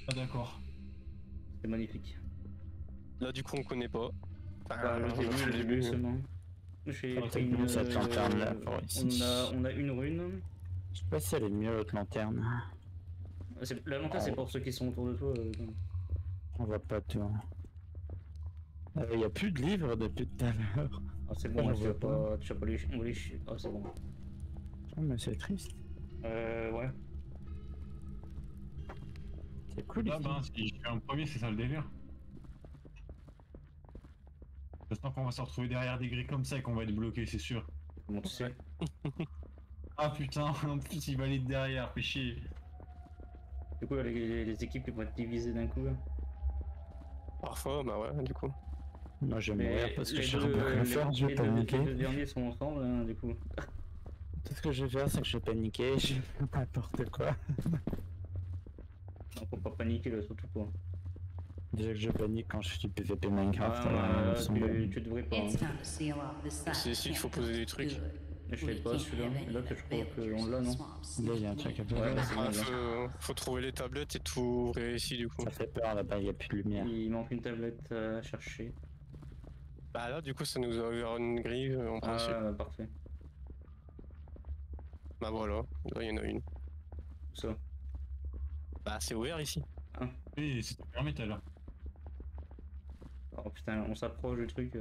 Ah d'accord. C'est magnifique. Là, du coup, on connaît pas. Bah, le début seulement. J'ai Ah, pris c'est une. bon, cette lanterne là pour ici. On a une rune. Je sais pas si elle est mieux l'autre lanterne. La lanterne, c'est pour ceux qui sont autour de toi. On voit pas tout. Y a plus de livres depuis tout à l'heure. Ah, c'est bon, tu vas pas les. On va les. Ah, c'est bon. Oh, mais c'est triste. Ouais. C'est cool Ah ici. ben, si je fais un premier, c'est ça le délire. J'espère qu'on va se retrouver derrière des grilles comme ça et qu'on va être bloqué, c'est sûr. Comment tu sais? Ah putain, en plus il valide derrière, fais chier. Du coup, les équipes ils vont être divisées d'un coup. Là. Parfois, bah ouais, du coup. Moi je vais mourir parce que je sais deux, pas quoi faire, je vais paniquer. Les deux derniers sont ensemble, hein, du coup. Tout ce que je vais faire, c'est que je vais paniquer, je fais n'importe quoi. Non, faut pas paniquer là, surtout pas. Déjà que je panique quand je fais du PVP Minecraft, tu devrais pas. Hein. C'est ici qu'il faut poser des trucs. Je sais pas celui-là, là que je crois qu'on l'a, non? Là il y a un truc à faire. Ouais, c'est bon, Faut trouver les tablettes et tout ouvrir ici, du coup. Ça fait peur là-bas, il y a plus de lumière. Il manque une tablette à chercher. Bah là, du coup, ça nous a ouvert une grille en principe. Ah, parfait. Bah voilà, là, il y en a une. Où ça? Bah c'est ouvert ici. Oui, c'était fermé tout à l'heure. Oh putain, on s'approche du truc.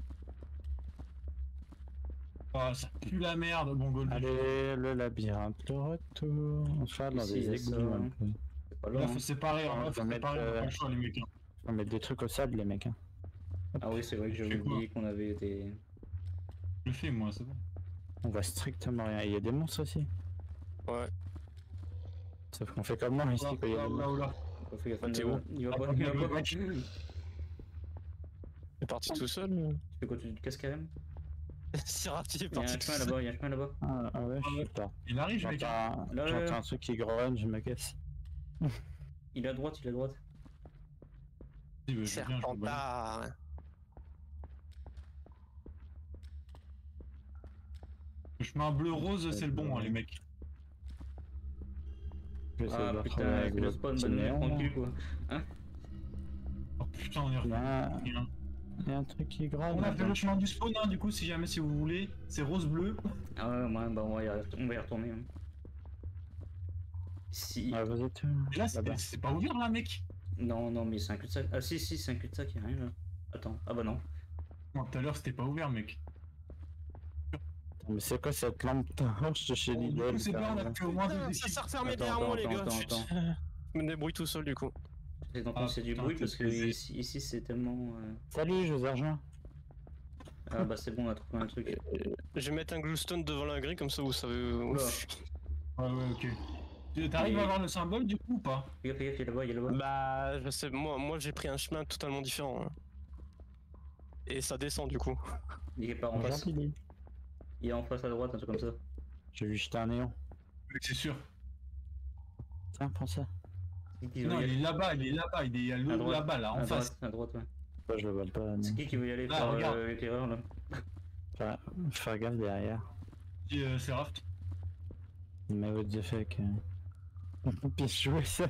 Ah, ça pue la merde, bon goal. Allez, le labyrinthe, le retour. On se fait dans Ici, des c'est égouts ça. un peu. C'est pas Là, là. faut Hein. séparer, hein, faut séparer, on a pas le choix les mecs. Hein. Faut mettre des trucs au sable, les mecs. Hein. Ah oui, c'est vrai que j'avais oublié qu'on avait été. Je le fais moi, c'est bon. On voit strictement rien. Il y a des monstres aussi. Ouais. Sauf qu'on fait comme moi ici quand il y a des monstres. Là. Fais gaffe, T'es où? il va pas. Il va pas. Tu Il est parti tout seul. fais quoi, tu te casses carrément? C'est parti, il est Il y a un parti tout chemin seul. là-bas, il y a un chemin là-bas. Ah ouais, je sais pas. Il arrive, mec. J'entends un truc qui grogne, je me casse. Il est à droite, il est à droite. Si, bah, je viens, je peux pas. Serpentard. Le chemin bleu-rose, c'est le bon, hein, les mecs. Je vais essayer Ah de putain, retrouver avec le spawn, petit bonne nuit, néon, là. tranquille quoi. Oh putain, on est Il y a revenu. un- il y a un truc qui grogne. On a fait le chemin du spawn, hein, du coup, si jamais si vous voulez, c'est rose-bleu. Ah ouais, bah on va y retourner. Hein. Si. Ah, vous êtes Et là, là-bas. c'est pas ouvert là, mec. Non, mais c'est un cul-de-sac. Ah si, c'est un cul-de-sac, y'a rien là. Attends, ah bah non. Non, tout à l'heure, c'était pas ouvert, mec. Mais c'est quoi cette lampe torche de chez Du Lidl? coup, c'est pas, on a fait au moins deux Ça équipes. s'est refermé Attends, derrière moi, les attends, gars. attends, Chut. attends. Je me débrouille tout seul, du coup. J'essaie d'entendre Ah, s'il y a du putain, bruit t'es parce que baisé. ici c'est tellement. Salut, je vous ai rejoint. Ah bah c'est bon, on a trouvé un truc. Je vais mettre un gluestone devant la grille, comme ça vous savez où Oula. je suis. Ouais, ok. T'arrives à avoir le symbole, du coup, ou pas? Fais gaffe, il est là-bas, il est là-bas. Bah, je sais, moi j'ai pris un chemin totalement différent. Hein. Et ça descend du coup. Il est pas en face. Gentil. Il est en face à droite, un truc comme ça. J'ai vu jeter un néon. C'est sûr. Tiens, prends ça. C'est qui qui Non, veut y il aller? est là-bas, il est à À l'eau droite. là-bas, là, en À face. droite, à droite, ouais. Moi, je le vole pas. C'est qui veut y aller Ah, par regarde. l'éclaireur là? Faire gaffe derrière. C'est Raft. Mais what the fuck. On peut pire jouer ça.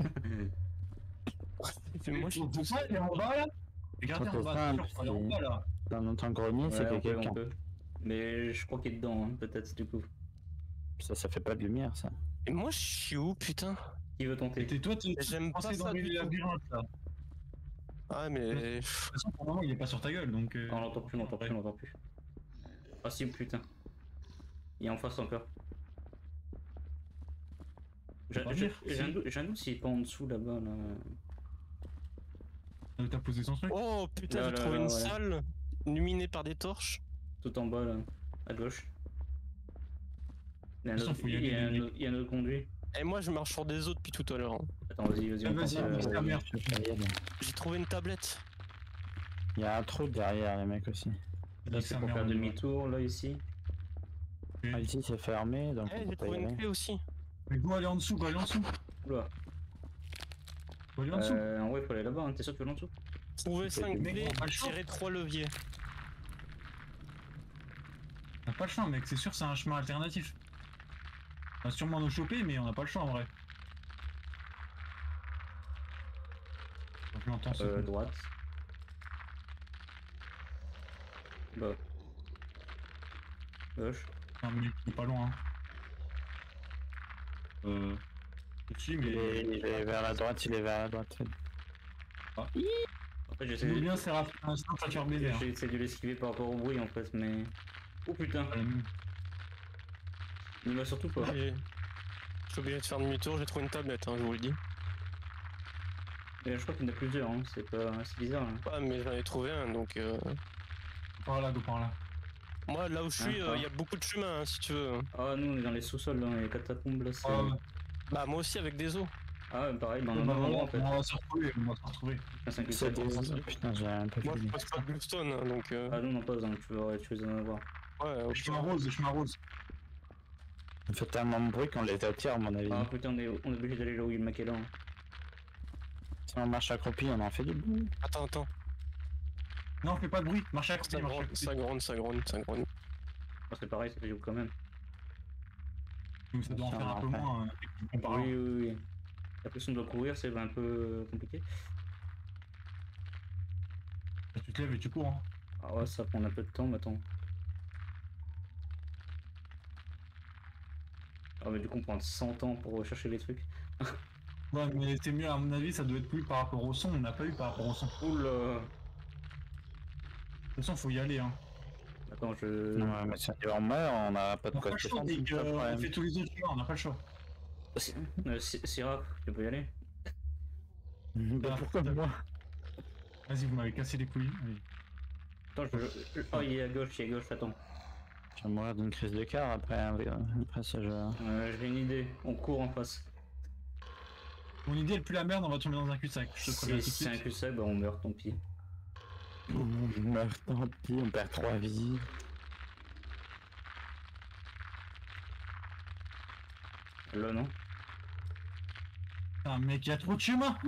Moi je Vous ça, il est en bas, là? Regardez en bas, sûr, il est en bas, là. Dans notre grenier, c'est Ouais, on quelqu'un. peut. Mais je crois qu'il est dedans, hein, peut-être du coup. Ça fait pas de lumière, ça. Et moi je suis où, putain? Qui veut tenter? Et toi, tu J'aime pas pensais ça dans les du tout. labyrinthes, là. De Ah mais... toute façon, pour le moment, il est pas sur ta gueule, donc... Ah, on l'entend plus, on l'entend plus, on l'entend plus. Ah si, putain. Il est en face encore. J'ai pas dire, si. un doute s'il est pas en dessous là-bas là. T'as posé son truc? Oh putain, Là, j'ai là, trouvé là, une voilà. salle illuminée par des torches. Tout en bas là, à gauche. Il y a un De toute façon, autre, faut y il y a aller, un autre- il y a un autre conduit. Et moi je marche sur des autres depuis tout à l'heure. Hein. Attends, vas-y, Ah, on vas-y, tente, nique ta mère. J'ai trouvé une tablette. Il y a un trou derrière, les mecs aussi. Là c'est pour faire demi-tour là ici. Ah, ici, c'est fermé, donc Eh, on peut j'ai pas y trouvé une aller. clé aussi. Mais go aller en dessous, go aller en dessous. Oula. Go aller en dessous. En vrai, faut aller là-bas, hein. T'es sûr que tu veux en dessous? Trouver 5 Mais clés, on a pas le choix. tirer 3 leviers. On a pas le choix, mec, c'est sûr, c'est un chemin alternatif. On va sûrement nous choper, mais on a pas le choix en vrai. Je m'entends, c'est tout. Droite. Bah. Gauche. Non, mais il est pas loin. Si, mais. Il est vers la droite, il est vers la droite. En fait, j'essaie C'est bien, c'est rare. Sinon, ça va te faire baiser. Hein. j'ai essayé de l'esquiver par rapport au bruit en fait, mais. Oh putain, il m'a surtout pas. Je suis obligé de faire demi-tour, j'ai trouvé une tablette, hein, je vous le dis. Et je crois qu'il y en a plusieurs, hein. C'est bizarre. Hein. Ouais, mais j'en ai trouvé un, donc... Par là, go par là. Moi, là où je suis, il Ah, y a beaucoup de chemins, hein, si tu veux. Ah, nous on est dans les sous-sols, dans les catacombes là. Ah, ouais. Bah, moi aussi, avec des os. Ah, ouais, pareil, dans le Bah, même endroit en fait. on va se retrouver, on va se retrouver. C'est un cul de C'est sac. des... Putain, j'ai un peu Moi, je fini. passe pas de Bluestone, hein, donc... Ah, nous on pas, donc tu veux en avoir. Ouais, ok. Chemin rose, chemin rose. On fait tellement de bruit qu'on les attire, à mon avis. Ah putain, on est obligé d'aller là où il y a le Maquelin. Si on marche accroupi, on en fait du bruit. Attends. Non, fais pas de bruit, marche à côté, Ça marche à gronde, côté. ça gronde. Ah, c'est pareil, ça fait du quand même. Donc ça doit en Ça, faire un peu enfin. moins. Oui. La plus on doit courir, c'est un peu compliqué. Tu te lèves et tu cours. Hein. Ah ouais, ça prend un peu de temps, mais attends. Ah, mais du coup, on prend 100 ans pour chercher les trucs. Ouais, mais c'est mieux, à mon avis, ça doit être plus par rapport au son. On n'a pas eu par rapport au son. De Oula. toute façon, faut y aller. Hein. Attends, je. Ouais, mais si on meurt, on n'a pas de On n'a quoi pas le se choix, défendre. mec, c'est pas le on problème. fait tous les autres chemins, on n'a pas le choix. Syrah, tu peux y aller? Bah, pourquoi moi? Vas-y, vous m'avez cassé les couilles. Allez. Attends, Oh, il est à gauche, attends. Je vais mourir d'une crise de cœur après ce jeu. J'ai une idée, on court en face. Mon idée, elle pue la merde, on va tomber dans un cul-de-sac. Je te préviens Si tout de c'est un suite. cul-de-sac, bah on meurt, tant pis. On meurt, tant pis, on perd 3 vies. Là, non? Putain, mec, il y a trop de chemins.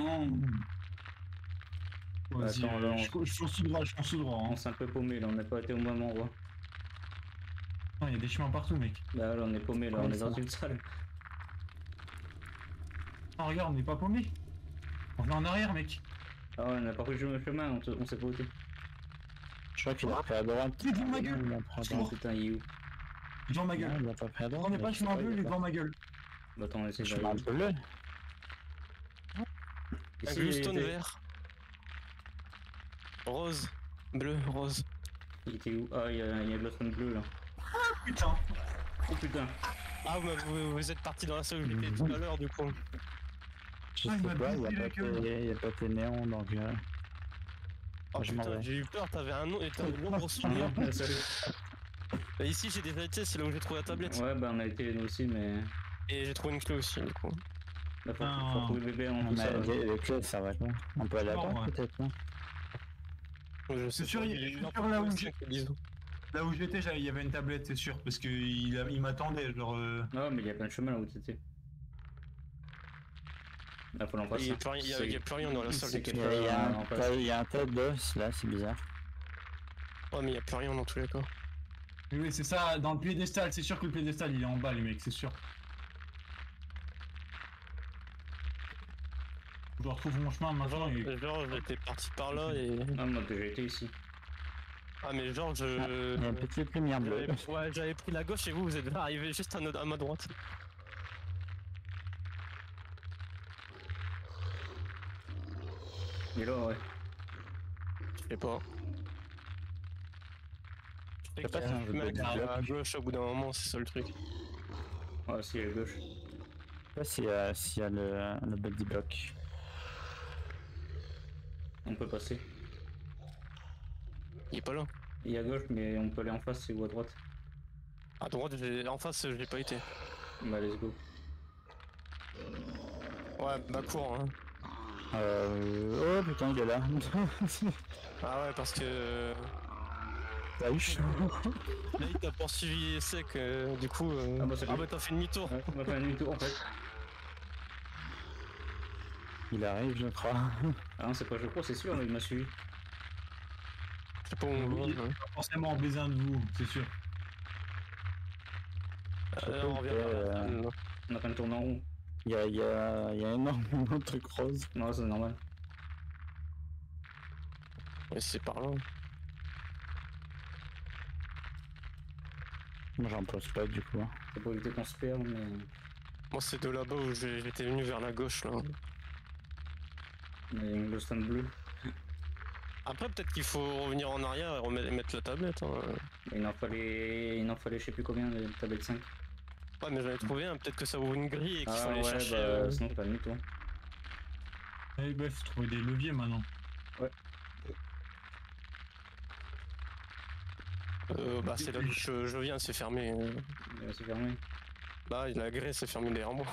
Vas-y, Attends, là, je fonce tout droit, hein. On s'est un peu paumé là, on n'a pas été au même endroit. Il y a des chemins partout, mec. Bah là, on est paumé là, Ouais, on est ça dans va. une salle. Ah, regarde, on n'est pas paumé. On est en arrière, mec. Ah ouais, on a pas pris le chemin, on s'est pas ôté. Je crois qu'il a pris à droite. Il est devant ma gueule. Il a pris à Oh droite. putain, il est où? Devant ma Non, gueule. il a pas pris à droite. On n'est pas le chemin bleu, il est devant ma gueule. Bah attends, on essaie Je de suis un peu bleu. Un Ici, Bluestone il était- vert. Rose. Bleu, rose. Il était où? Ah, il y a le Glowstone bleu là. Putain. Oh putain. Ah, vous êtes parti dans la salle où j'étais tout à l'heure, du coup. Je Ah, il sais m'a pas, brisé la gueule. il y a pas tes néons donc. Oh Je m'en putain, vais. j'ai eu peur, t'avais un nom et t'avais une ombre souvenir. Bah, ici, j'ai des vérités, c'est là où j'ai trouvé la tablette. Ouais, bah on a été nous aussi, mais. Et j'ai trouvé une clé aussi, du coup. Là, faut Ah. trouver bébé en Non, tout ça. mais là. les clés, ça va quoi? On peut aller à Non, droite ouais. peut-être, non? Je sais sûr, pas, il- y a je suis une sûr, là où info j'ai- qui disent. Là où j'étais, il y avait une tablette, c'est sûr, parce qu'il m'attendait, genre. Ah, mais il y a plein de chemins là où t'étais. Là, faut l'en passer. Il y a plus rien- il y a plus rien dans la salle. C'est du coup. quelque- Il y a un tas d'os là, c'est bizarre. Oh, mais il y a plus rien dans tous les cas. Oui, c'est ça, dans le piédestal, c'est sûr que le piédestal il est en bas, les mecs, c'est sûr. Je retrouve mon chemin maintenant. Genre, j'étais parti par là et. Ah, moi j'ai été ici. Ah, mais genre, Il y a une petite lumière bleue. Ouais, j'avais pris la gauche et vous êtes arrivé juste à ma droite. Il est là, ouais. Je sais pas. Je sais pas qu'il y a si un on veut chemin des à blocs. gauche au bout d'un moment, c'est ça le truc. Ah, si, à gauche. Je sais pas s'il y a le body block. On peut passer. Il est pas là. Il est à gauche, mais on peut aller en face, c'est ou à droite. À droite, en face, j'ai pas été. Bah, let's go. Ouais, bah cours, hein. Oh putain, il est là. Ah ouais, parce que. T'as eu chaud. Là, il t'a poursuivi sec, du coup. Ah bah, c'est Ah lui. bah, t'as fait demi-tour. Ouais, on va faire un demi-tour en fait. Il arrive, je crois. Ah non, c'est pas je crois, c'est sûr, il m'a suivi. Je sais pas où on va. Oui. hein. Forcément en baiser un de vous, c'est sûr. On revient vers la salle, là. On a pas de tourner en rond. Il y a énormément de trucs roses. Non, c'est normal. Ouais, c'est par là. Moi j'en pose pas du coup. C'est pour éviter qu'on se perde, mais. Moi, c'est de là-bas où j'étais venu vers la gauche, là. Il y a une glowstone bleue. Après, peut-être qu'il faut revenir en arrière et mettre la tablette. Hein. Il en fallait je sais plus combien de tablettes 5. Ouais, mais j'en ai trouvé un. Peut-être que ça ouvre une grille et qu'il Ah faut aller ouais, chercher. bah sinon t'as demi-tour. Eh ben, faut trouver des leviers maintenant. Bah, c'est là où je viens, c'est fermé. C'est fermé. Bah, la grille, c'est fermé derrière moi.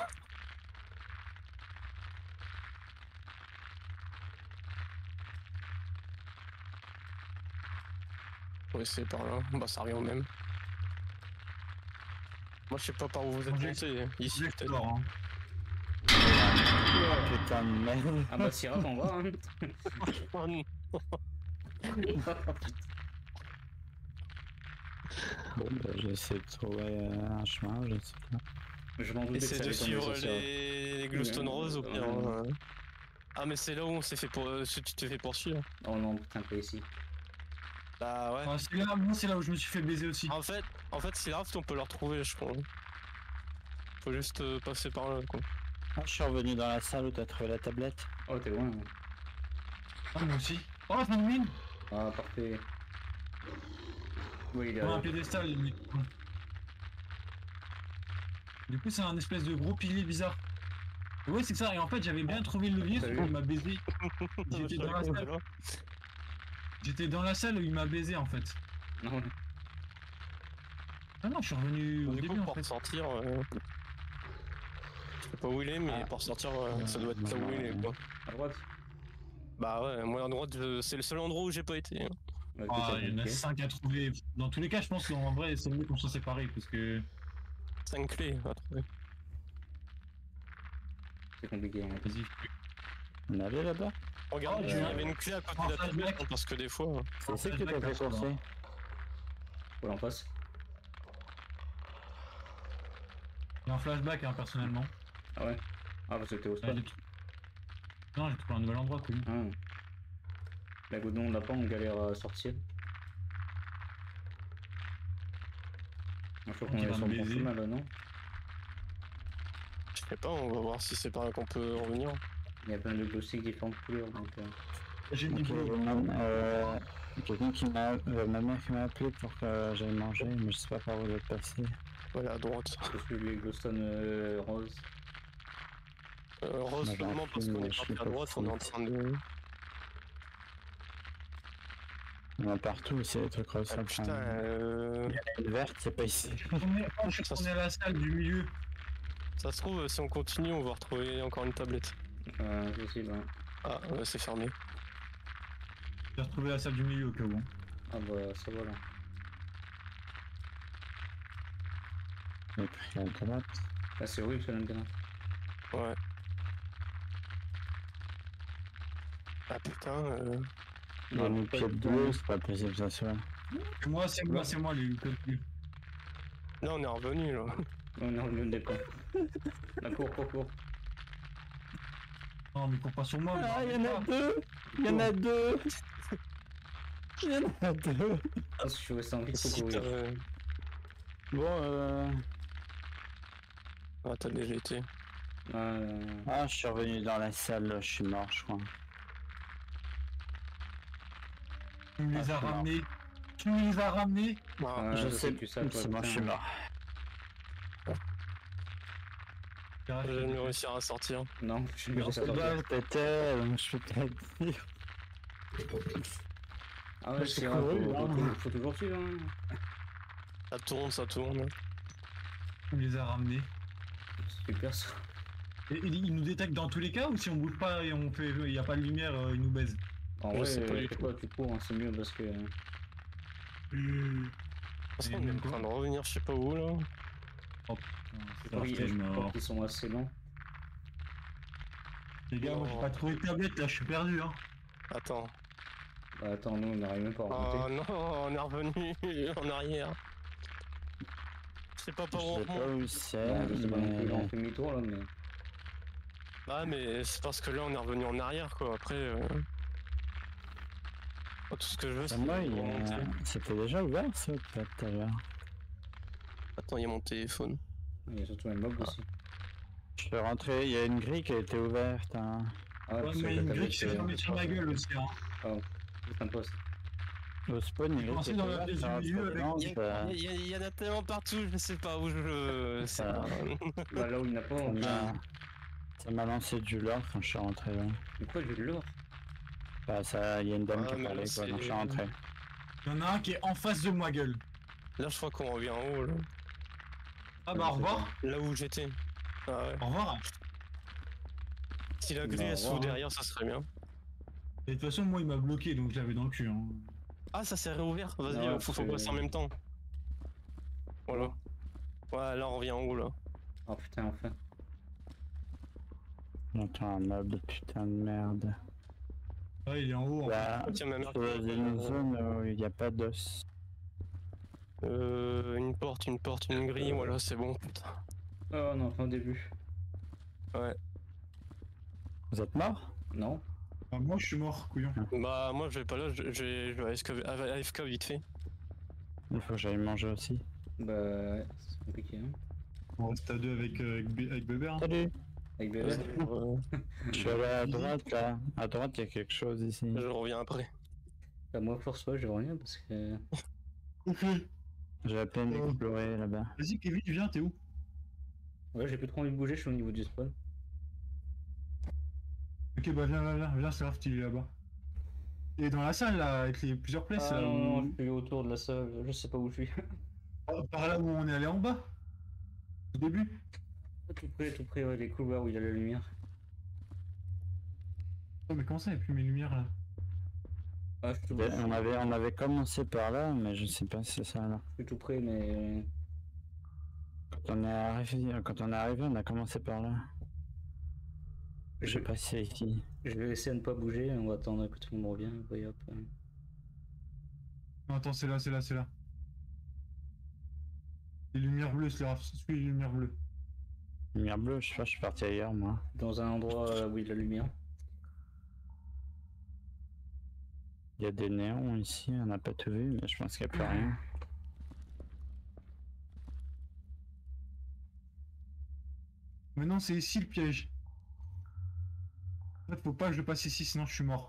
Ouais, c'est par là. Bah, ça revient au même. Moi, je sais pas par où vous êtes monté. Ici, peut-être. J'explore, hein. Putain de merde. Ah bah Syrah, on va, hein. Oh, non. Bon bah j'essaie de trouver un chemin, je sais pas. Je m'en doutais que Essaie ça de allait tomber suivre sur Syrah. les glowstones roses au pire. Hein. Ah, mais c'est là où on s'est fait pour. Tu t'es fait poursuivre. Oh non, putain, pas ici. Bah, ouais. Ah, c'est là, moi, c'est là où je me suis fait baiser aussi. En fait, si Raft, on peut le retrouver, je crois. Faut juste passer par là, quoi. Ah, je suis revenu dans la salle où t'as trouvé la tablette. Oh, t'es loin. Ah, moi aussi. Oh, c'est une mine. Ah, parfait. Oui, il est Comme un là. piédestal, limite. Du coup, c'est un espèce de gros pilier bizarre. Ouais, c'est ça. Et en fait, j'avais bien trouvé le levier, T'as sauf vu qu'il m'a baisé. J'étais dans la salle. J'étais dans la salle où il m'a baisé, en fait. Non, Ah non, je suis revenu au Du début, coup, en pour fait. sortir, je sais pas où il est, mais pour sortir, ça doit être là où il est, quoi. à droite. Bah ouais, moi à droite, c'est le seul endroit où j'ai pas été. Hein. Bah, écoute, Ah, t'as il y en a bloqué. 5 à trouver. Dans tous les cas, je pense qu'en vrai, c'est mieux qu'on soit séparés, parce que... 5 clés à trouver. C'est compliqué. Hein. Vas-y. On allait là-bas? Regarde, il y avait une clé à côté de la tablette, hein, parce que des fois. C'est ça que t'as fait courser. Voilà, en face. Il y a un flashback, hein, personnellement. Ah ouais. Ah, parce que t'es au Ah, spot. Non, j'ai trouvé un nouvel endroit, cool. Ah. La goutte on l'a pas, on galère à sortir. Je crois qu'on Il est va sur me le bon baiser. chemin là, non? Je sais pas, on va voir si c'est par là qu'on peut revenir. Il y a plein de dossiers qui font couleur donc. J'ai mis Ok, quelqu'un qui m'a... ma mère qui m'a appelé pour que j'aille manger, mais je sais pas par où je vais passer. Voilà, à droite. Je suis les glowstone roses. Rose Moi, j'en seulement parce fume, qu'on mais est je parti suis à pas droite, on est en fou. train de. Il y en a partout, c'est des trucs roses. Ah, putain, Une verte, c'est pas ici. On est à la salle du milieu. ça se trouve, si on continue, on va retrouver encore une tablette. Possible, hein. Ah, c'est fermé. J'ai retrouvé la salle du milieu au cas où. Ah bah ça va là. J'ai pris la tomate. Là c'est horrible ce lanterne. Ouais. Ah putain, Il a mis le pied de deux, c'est pas possible ça soit. Moi, c'est moi, les copies. là on est revenu là. On est revenu au départ. La cours. Non, mais cours pas sur moi. Ah, mais il y en a deux! Il y en a deux! Il y en a deux! Ah, je suis resté en vie, faut Si courir. Bon, Ah, t'as déjà été. Ah, je suis revenu dans la salle, là, je suis mort, je crois. Tu me les as Ah, c'est ramenés. Tu me les as ramenés. Ah, je sais, que ça, toi, c'est bon, putain. je suis mort. j'ai jamais réussi à sortir. Non, je suis Non, pas c'est sorti. Bah, t'étais, je peux pas te dire. Ah ouais, c'est c'est couru, hein. faut toujours suivre. Hein. Ça tourne. Tu me les as ramenés. C'est super ça. Et ils nous détectent dans tous les cas ou si on bouge pas et on fait, il y a pas de lumière, ils nous baisent. En Je vrai, sais pas du je sais tout. pas, tu cours, hein, c'est mieux parce que. Parce qu'on est en train de revenir, je sais pas où là. Je crois qu'ils sont assez longs. Les gars, moi j'ai pas trouvé de tablette là, je suis perdu hein. Attends. Bah attends, nous on n'arrive même pas à Oh remonter. non, on est revenu en arrière. Je sais pas Je par où on sais pas remonte. où c'est, Non, je sais pas non plus, on mais... fait demi-tour là, mais. Bah mais c'est parce que là on est revenu en arrière quoi. Après. Tout ce que je veux, c'est Moi, remonter. c'était déjà ouvert ça peut-être tout à l'heure. Attends, il y a mon téléphone. Il y a surtout un mob aussi. Je suis rentré, il y a une grille qui a été ouverte. Hein. Ah, Ouais, parce que mais la une tablette, grille qui s'est fermée sur ma gueule aussi. Hein. C'est un poste. Au spawn, il J'ai est pensé dans la pièce du milieu avec- Il y en a tellement partout, je sais pas où je. C'est Ça- Bah, là où il n'y en a pas, on vient. Ça m'a lancé du lore quand je suis rentré là. Mais quoi, j'ai de l'or? Bah ça, il y a une dame Ah, qui mais là, parlait quoi, c'est- donc je suis rentré. Il y en a un qui est en face de ma gueule. Là, je crois qu'on revient en haut, là. Ah bah au revoir. Là où j'étais. Ah ouais. Au revoir. Si la Bah, grille au elle s'ouvre revoir. derrière, ça serait bien. Et de toute façon, moi il m'a bloqué donc je l'avais dans le cul. Hein. Ah, ça s'est réouvert. Vas-y, Ouais, faut c'est- passer en même temps. Voilà. Ouais, là, on revient en haut, là. Oh putain, enfin. J'entends un mob de putain de merde. Ouais, il est en haut. En fait. Bah, Tiens, ma mère. c'est une zone où il n'y a pas d'os. Une porte, une grille, voilà, c'est bon, putain. Oh non, pas au début. Ouais. Vous êtes mort? Non. Ah, moi je suis mort, couillon. Bah, moi, je vais pas là, je vais AFK vite fait. Il faut que j'aille manger aussi. Bah, ouais, c'est compliqué. Hein. On reste à deux avec Bébé. Hein. Salut! Avec Bébé. Je suis allé à droite là. À droite, il y a quelque chose ici. Je reviens après. Bah, moi, force toi, je vois rien parce que. J'ai à peine exploré là-bas. Vas-y Kevin, viens, t'es où? Ouais, j'ai plus trop envie de bouger, je suis au niveau du spawn. Ok, bah viens, c'est grave, il est là-bas. Il est dans la salle là, avec les plusieurs places. Ah là, non, où- je suis autour de la salle, je sais pas où je suis. Par là où on est allé en bas. Au début. Tout près, ouais, les couloirs où il y a la lumière. Oh, mais comment ça, il n'y a plus mes lumières là? Ah, je suis tout, On avait commencé par là, mais je sais pas si c'est ça là. je suis tout près, mais. Quand on est arrivé, on a commencé par là. Je sais pas si c'est ici. Je vais essayer de ne pas bouger, on va attendre que tout le monde revienne. Et hop. Non, attends, c'est là. Les lumières bleues, c'est grave, c'est les lumières bleues. Lumière bleue, je sais pas, je suis parti ailleurs moi. Dans un endroit où il y a de la lumière. Il y a des néons ici, on n'a pas tout vu, mais je pense qu'il n'y a plus rien. Mais non, c'est ici le piège. En fait, faut pas que je le passe ici, sinon je suis mort.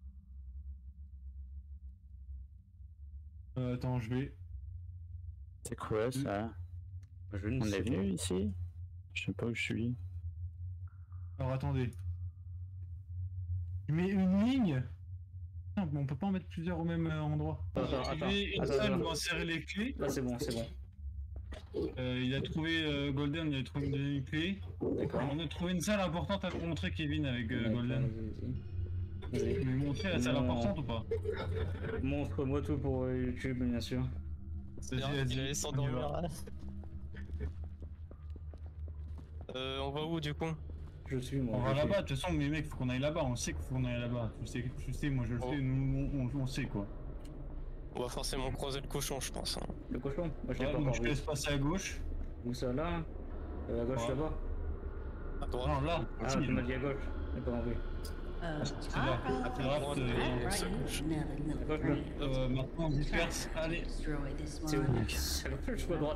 Attends, je vais. C'est quoi ça? Je ne On sais est pas. venu ici? Je sais pas où je suis. Alors attendez. Je mets une ligne. Non, mais on peut pas en mettre plusieurs au même endroit. Attends, J'ai une attends, salle attends. où insérer les clés. Là, c'est bon, c'est bon. Il a trouvé Golden, il a trouvé une clé. D'accord. On a trouvé une salle importante à te montrer, Kevin, avec Golden. Vas-y. Tu veux lui montrer la salle Non. importante ou pas? Montre-moi tout pour YouTube, bien sûr. Vas-y, Il allait on y s'endormir. va. On va où du coup? Je suis moi. On va je suis. là-bas, de toute façon, mais mec, faut qu'on aille là-bas, on sait qu'il faut qu'on aille là-bas. Tu sais, moi je le Oh. sais, nous, on sait quoi. On va forcément croiser le cochon, je pense. Hein. Le cochon? Moi, je l'ai Ouais, pas donc encore je te vu. laisse passer à gauche. Où ça, là? À gauche, Ouais. là-bas? À droite. Non, là, Ah, si, tu m'as dit à gauche. J'ai pas compris. c'est là. À droite, c'est à gauche. À gauche, là. maintenant on se disperse. Allez. C'est où? C'est à gauche, je suis à droite.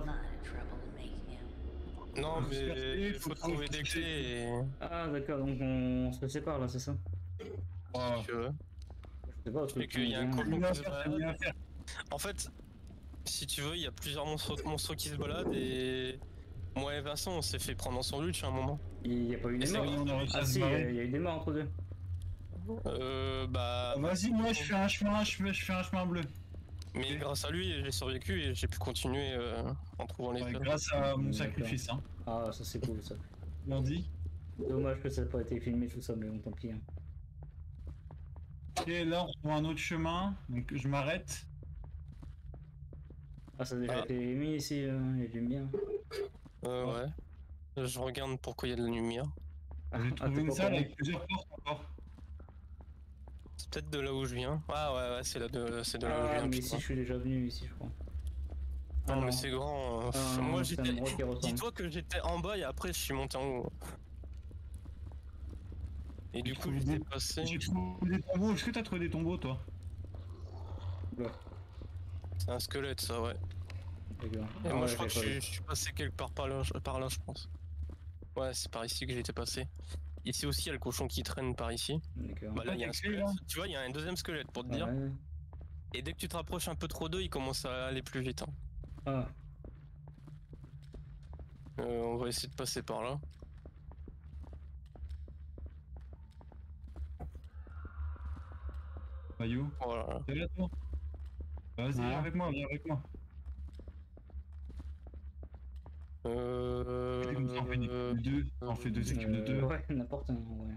Non, Faut se mais faire- il faut trouver des clés et. Ah, d'accord, donc on se sépare là, c'est ça? Ouais. Tu veux. Je sais pas, parce que Et qu'il y a un tu- cochon. Mieux à faire, c'est mieux à faire. En fait, si tu veux, il y a plusieurs monstres qui se baladent et. Moi et Vincent, on s'est fait prendre dans son lutte à un moment. Il y a pas eu Et des c'est morts? bon, on a réussi Ah à se si, il y barrer. a eu des morts entre deux. Bah. Vas-y, moi je fais un chemin bleu. Mais grâce à lui, j'ai survécu et j'ai pu continuer en trouvant les Ouais, clés. grâce à mon D'accord. sacrifice, hein. Ah, ça c'est cool ça. On dit. Dommage que ça n'a pas été filmé tout ça, mais bon, tant pis. Hein. Et là, on retrouve un autre chemin, donc je m'arrête. Ah, ça a déjà Ah. été mis ici, il y a du bien. Ouais. Je regarde pourquoi il y a de la lumière. J'ai t'es trouvé une pas salle au courant. avec plusieurs portes encore. C'est peut-être de là où je viens. Ah ouais, c'est là de, c'est de là où je Ah, viens. mais putain. ici je suis déjà venu, ici je crois. Ah non, non. mais c'est grand. Ah, Moi c'est un j'étais. endroit qui ressemble. Dis-toi que j'étais en bas et après je suis monté en haut. Et du coup trouvé j'étais des- passé. J'ai trouvé des tombeaux. Est-ce que t'as trouvé des tombeaux, toi? Oula, C'est un squelette, ça, ouais. d'accord. Et Ah moi, ouais, je crois que j'ai pas je suis passé quelque part par là, je pense. Ouais, c'est par ici que j'étais passé. Ici aussi, il y a le cochon qui traîne par ici. vu. D'accord. Bah là, il y a un t'es squelette. là. Tu vois, il y a un deuxième squelette pour te dire. Ouais. Et dès que tu te rapproches un peu trop d'eux, il commence à aller plus vite. Hein. Ah, On va essayer de passer par là. Bayou, Voilà. t'es là toi? Vas-y, Ouais. viens avec moi, viens avec moi. On fait des équipes de deux. On fait deux équipes de deux. ouais, n'importe un, ouais.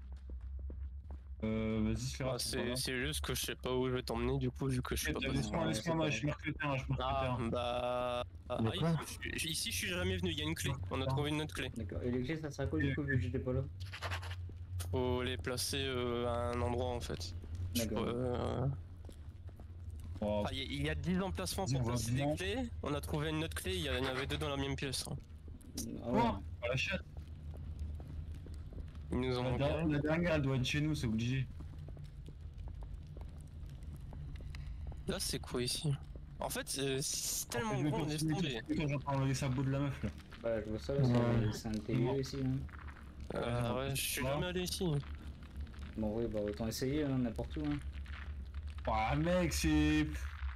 Vas-y, c'est Ah, là. c'est juste que je sais pas où je vais t'emmener du coup vu que je suis pas passé. Laisse-moi, moi, je marque le terrain, je marque le Ah terrain. bah Mais quoi ici je suis jamais venu, il y a une clé, on a trouvé une autre clé. D'accord. Et les clés, ça sert à quoi du coup, vu que j'étais pas là? Faut les placer à un endroit en fait. D'accord. Wow. Ah, il y a 10 emplacements Vas-y, pour on va placer des bien. clés, on a trouvé une autre clé, il y en avait deux dans la même pièce. Hein. Ah ouais. Quoi? À la chatte. Ils nous ont La manqué. la dernière, elle doit être chez nous, c'est obligé. Là c'est quoi ici? En fait c'est tellement Je vais grand, laisse continuer tomber. quand j'entends les sabots de la meuf là. Bah, je vois ça, Ouais. c'est un TE ici. Hein. Ouais, je suis jamais allé ici. Bon, oui, bah, autant essayer, hein, n'importe où. Hein. Ah mec, c'est...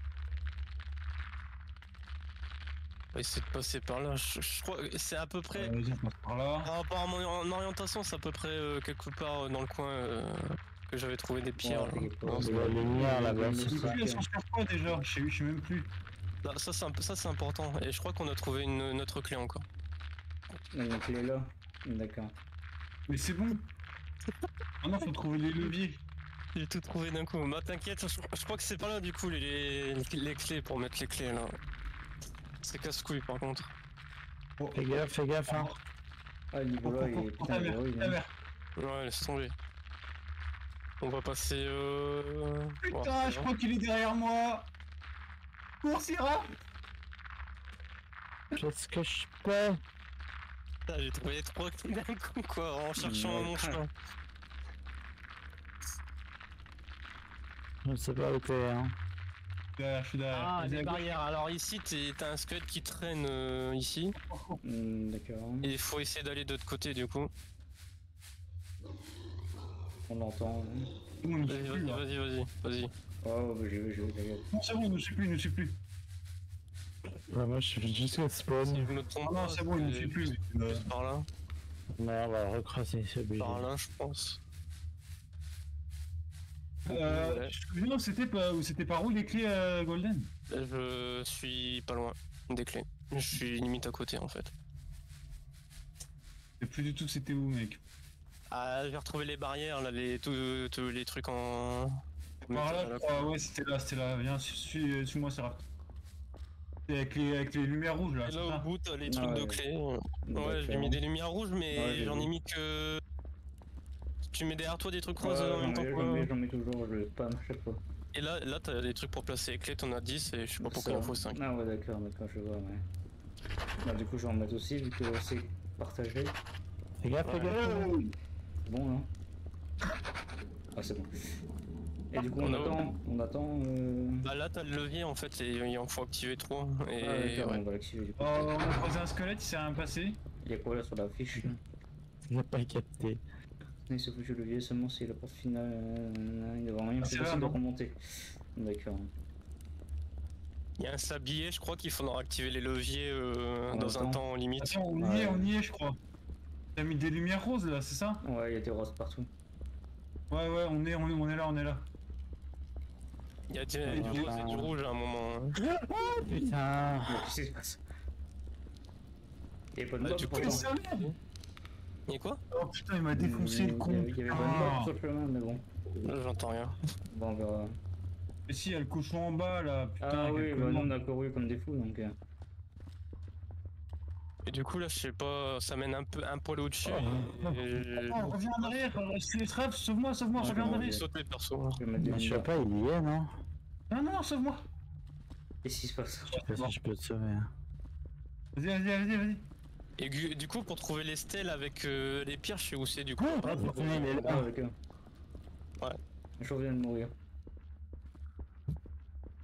On va essayer de passer par là, je crois que c'est à peu près... Vas-y, on passe par là. Par rapport à mon orientation, c'est à peu près quelque part dans le coin que j'avais trouvé des pierres. Ouais, là. t'inquiète pas, Non, c'est la lumière, là-bas, C'est c'est ça. plus, elles sont sur quoi déjà? Je sais même plus. là, ça c'est important. Et je crois qu'on a trouvé une autre clé encore. La clé est là. D'accord. Mais c'est bon. Maintenant, faut trouver les leviers. J'ai tout trouvé d'un coup. Bah t'inquiète, je crois que c'est pas là du coup les clés pour mettre les clés là. C'est casse-couille par contre. Fais gaffe, hein. Ah, le niveau là, il est putain Ta mère, verrouillé. ta Hein. mère. Ouais, laisse tomber. On va passer Putain, je crois qu'il est derrière moi. Cours, Syrah. Qu'est-ce que je fais? Putain, j'ai trouvé 3 clés d'un coup quoi, en cherchant Ouais. mon chemin. Je sais pas où t'es, hein. Je suis derrière. Ah, Vas-y, les à gauche. barrières. Alors ici, t'as un squelette qui traîne ici. D'accord. Et il faut essayer d'aller de l'autre côté du coup. On l'entend. Hein. Tout le monde nous Vas-y, suit plus, là. vas-y. Oh, bah, je vais, t'inquiète. Non, c'est bon, il nous suit plus, il nous suit plus. Ouais, moi, je suis juste au Si spawn. je me trompe Ah non, pas, c'est bon, il nous suit plus. plus par là. Ouais, on va le recrosser, c'est obligé. Par là, je pense. Non, c'était par où les clés Golden? Je suis pas loin des clés. Je suis limite à côté en fait. Je sais plus du tout c'était où, mec. Ah, j'ai retrouvé les barrières là, tous les trucs en. Par là, métal, je crois, ouais, c'était là. Viens, suis-moi, Syrah. C'est avec les lumières rouges là. Et c'est là au ça bout, t'as les Ah, trucs de ouais. clés. Ouais, j'ai D'accord. mis des lumières rouges, mais Ouais, j'ai j'en ai vu. mis que. Tu mets derrière toi des trucs Ouais, roses en même temps que moi. j'en mets toujours, je spam à chaque fois. Et là t'as des trucs pour placer les clés, t'en as 10 et je sais pas pourquoi il en faut 5. Ah ouais, d'accord, je vois, ouais. Bah, du coup, je vais en mettre aussi, vu que c'est partagé. Fais gaffe, fais gaffe. C'est bon, non? Ah, c'est bon. Et du coup, on attend. Bah là t'as le levier en fait et il en faut activer 3 et Ah, d'accord, ouais. on va l'activer du coup. On a croisé un squelette, il s'est rien passé. Il y a quoi là sur la fiche? J'ai pas capté. Il se bouge le levier seulement si la porte finale. Il devrait rien c'est plus là, facile de non remonter. D'accord. Il y a un sablier, je crois qu'il faudra activer les leviers En dans même un temps. temps limite. Attends, Ouais. on y est, je crois. T'as mis des lumières roses là, c'est ça? Ouais, il y a des roses partout. Ouais, on est là. Il y a du Ouais, rose et du rouge à un moment. Hein. Putain. Mais qu'est-ce qui se passe? Il y a pas de Bah, mob du coup, pourtant. sérieux? Et quoi? Oh putain, il m'a défoncé le con. Il y avait pas de Ah. mob sur le chemin, mais bon. Là, j'entends rien. Bon, on verra. Mais si, il y a le cochon en bas là, putain. Ah oui, quel bah nous connard. on a couru comme des fous donc. Et du coup, là, je sais pas, ça mène un poil au-dessus. Attends, reviens en arrière, Syrah, sauve-moi, reviens en arrière. Sauter perso. Je vais mettre des Je sais lumières. pas, il y est, non? Non, sauve-moi. Qu'est-ce qui se passe? Je sais pas si je peux te sauver. Hein. Vas-y. Et du coup, pour trouver les stèles avec les pierres, je sais où c'est du coup. Ah, putain, il est Ah, là. d'accord. Ouais. Je viens de mourir.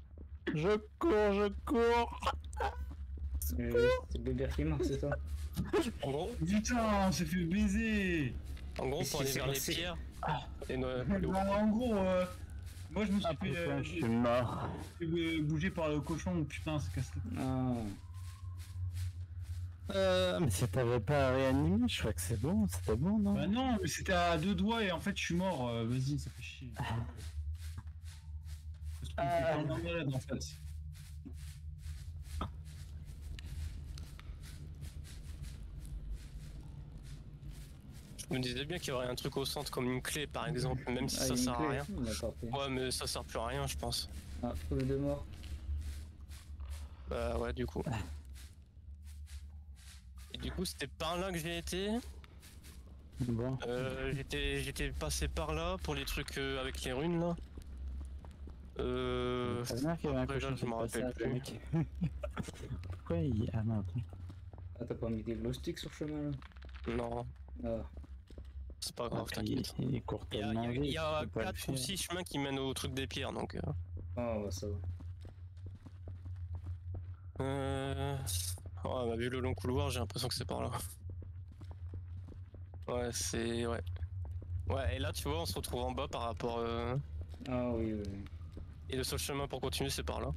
Je cours. C'est Bébert qui est mort, c'est ça? En gros, Putain, on s'est fait baiser. pour aller c'est vers les passé. pierres. Et Bah, en gros, moi je me suis Ah fait, putain, je suis mort. bouger par le cochon, putain, c'est casse-tête. Ah, Mais si t'avais pas réanimé, je crois que c'est bon, c'était bon, non? Bah non, mais c'était à 2 doigts et en fait je suis mort, vas-y, ça fait chier. Parce que t'es pas malade en fait. je me disais bien qu'il y aurait un truc au centre comme une clé par exemple, même si ah, ça il y a sert une à clé. rien. D'accord, ok. Ouais, mais ça sert plus à rien, je pense. Ah, trouve de mort. Bah ouais, du coup. Et du coup, c'était par là que j'ai été. Bon. J'étais passé par là pour les trucs avec les runes là. Ça veut dire qu'il y avait un après, là, cochon je qui me passait rappelle à plus. Pourquoi il... Ah non, attends. Ah, t'as pas mis des glow sticks sur le chemin là? Non, Ah, c'est pas grave, Ah, il, t'inquiète. il court Il y a, tellement vite. il y a je peux pas le 4 ou faire. 6 chemins qui mènent au truc des pierres donc. ah bah ça va. Ouais, bah, vu le long couloir, j'ai l'impression que c'est par là. Ouais, c'est. Ouais. Ouais, et là, tu vois, on se retrouve en bas par rapport. Ah oui, oui. Oui. Et le seul chemin pour continuer, c'est par là.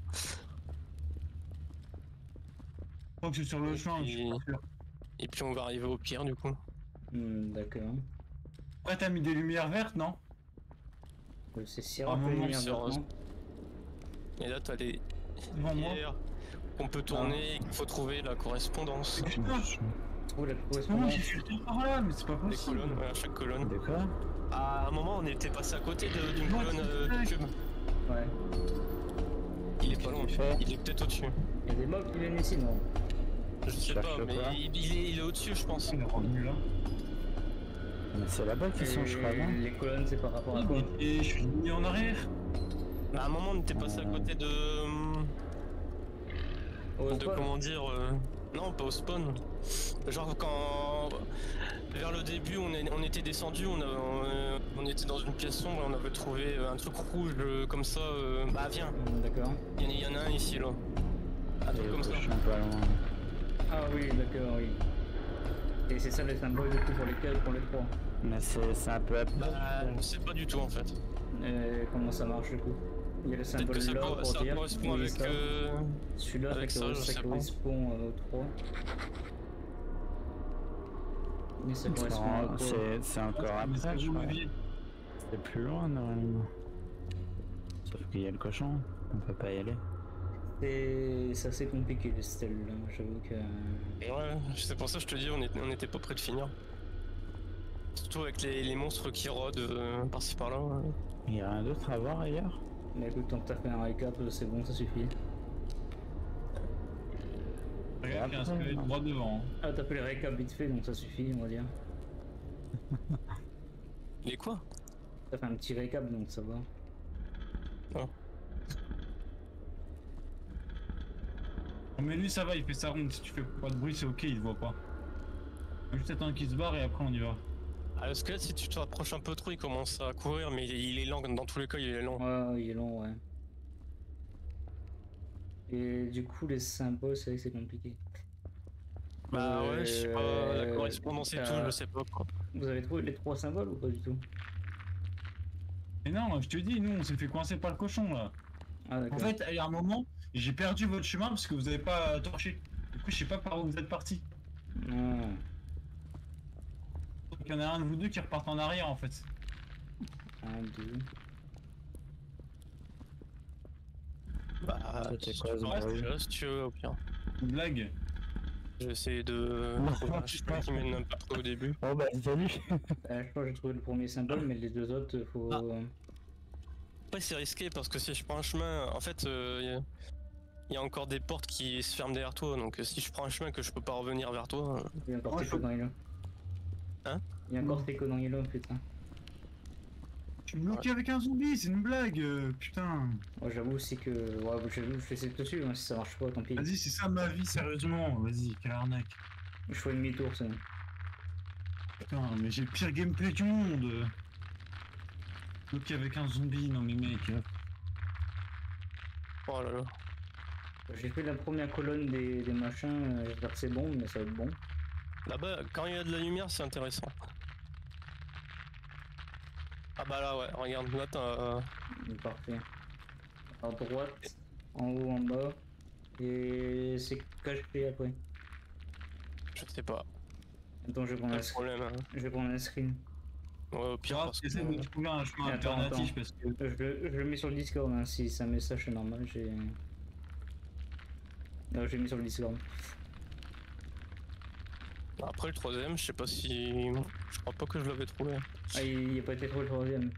Je crois que c'est sur le champ, je suis pas sûr. Et puis, on va arriver au pire, du coup. D'accord. Après t'as mis des lumières vertes, non? C'est si Ah, rare que les moment, lumières c'est vertes, rose. non? Et là, t'as les Devant moi. pierres qu'on peut tourner et qu'il faut trouver la correspondance. Putain, Trouve la comment correspondance. j'ai fait le tour par là, mais c'est pas Des possible. colonnes, ouais, à chaque colonne. De quoi? À un moment, on était passé à côté d'une Non, colonne c'est de cube. Ouais. Il est pas loin. fait Il est peut-être au-dessus. Il y a des mobs qui viennent ici, non? Je sais cherche pas, mais quoi il est au-dessus, je pense. On est revenu là. Mais c'est là-bas qu'ils sont, je crois, non? Les colonnes, c'est par rapport à quoi? Et je suis mis en arrière. À un moment, on était passé à côté de. Au De spawn? comment dire. Non, pas au spawn. Genre, quand. Vers le début, on était descendu, on était dans une pièce sombre et on avait trouvé un truc rouge comme ça. Bah, viens, D'accord. il y en a un ici, là. Un truc comme ça. Je suis un peu loin. Ah oui, d'accord, oui. Et c'est ça les symboles du coup pour les 4, pour les 3. Mais c'est un peu à Bah, je sais pas du tout en fait. Comment ça marche du coup? Il y a le Peut-être symbole que là pour ça dire. correspond oui, avec. ça. Celui-là, avec ça, je sais ça pas. correspond au 3. Mais ça correspond à quoi? C'est encore Mais c'est après, je vous crois. m'aviez. C'est plus loin, normalement. Sauf qu'il y a le cochon, on peut pas y aller. C'est assez compliqué le stèle là, j'avoue que. Ouais, c'est pour ça que je te dis, on était pas près de finir. Surtout avec les monstres qui rôdent par-ci par-là. Il y a rien d'autre à voir ailleurs? Mais écoute, tant que t'as fait un récap, c'est bon, ça suffit. Regarde, il y a un squelette droit devant. Hein. Ah, t'as fait le récap vite fait, donc ça suffit, on va dire. Il est quoi? T'as fait un petit récap, donc ça va. Oh, mais lui ça va, il fait sa ronde. Si tu fais pas de bruit, c'est ok, il te voit pas. Juste attendre qu'il se barre et après on y va. Ah, le squelette, si tu te rapproches un peu trop, il commence à courir, mais il est lent, dans tous les cas, il est lent. Ouais, il est long, ouais. Et du coup, les symboles, c'est vrai que c'est compliqué. Bah ouais, je sais pas, la correspondance et tout, je sais pas quoi. Vous avez trouvé les 3 symboles ou pas du tout? Mais non, je te dis, nous on s'est fait coincer par le cochon là. Ah, En d'accord. fait, il y a un moment, j'ai perdu votre chemin parce que vous avez pas torché. Du coup, je sais pas par où vous êtes parti. Ah. Donc il y en a un de vous deux qui repart en arrière en fait. 1, 2. Bah, C'était quoi, ce reste bruit là, si tu veux, au pire. Une blague. J'ai essayé de trouver un chemin qui mène un peu trop au début. Oh bah salut! Je crois que j'ai trouvé le premier symbole, mais les deux autres, faut. Ah. Après, c'est risqué parce que si je prends un chemin, en fait, il y a encore des portes qui se ferment derrière toi. Donc, si je prends un chemin que je peux pas revenir vers toi, Il y a encore Ouais, tes conneries là. Hein? Il y a encore tes conneries là, putain. Je suis bloqué avec un zombie, c'est une blague, putain. Moi j'avoue aussi que. Ouais, j'avoue, je vais essayer de te suivre, hein, si ça marche pas, tant pis. Vas-y, c'est ça ma vie, sérieusement. Vas-y, quelle arnaque. Je fais demi-tour, ça. Putain, mais j'ai le pire gameplay du monde. Bloqué avec un zombie, non mais mec. oh là là. J'ai fait la première colonne des machins, j'espère que c'est bon, mais ça va être bon. Là-bas, quand il y a de la lumière, c'est intéressant. Ah bah là, ouais, regarde, là t'as... Parfait. À droite, en haut, en bas. Et c'est caché après. Je sais pas. Attends, je vais prendre Pas un de screen. problème. Hein. Je vais prendre un screen. Ouais, au pire, Grave, parce que... essaie de trouver un chemin Attends, alternatif attends. parce que. Je le mets sur le Discord, hein, si c'est un message, c'est normal. J'ai mis sur le Discord. Après, le troisième, je sais pas si... Je crois pas que je l'avais trouvé. Ah, il a pas été trop le troisième.